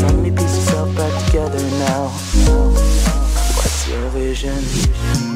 finally piece yourself back together now. What's your vision?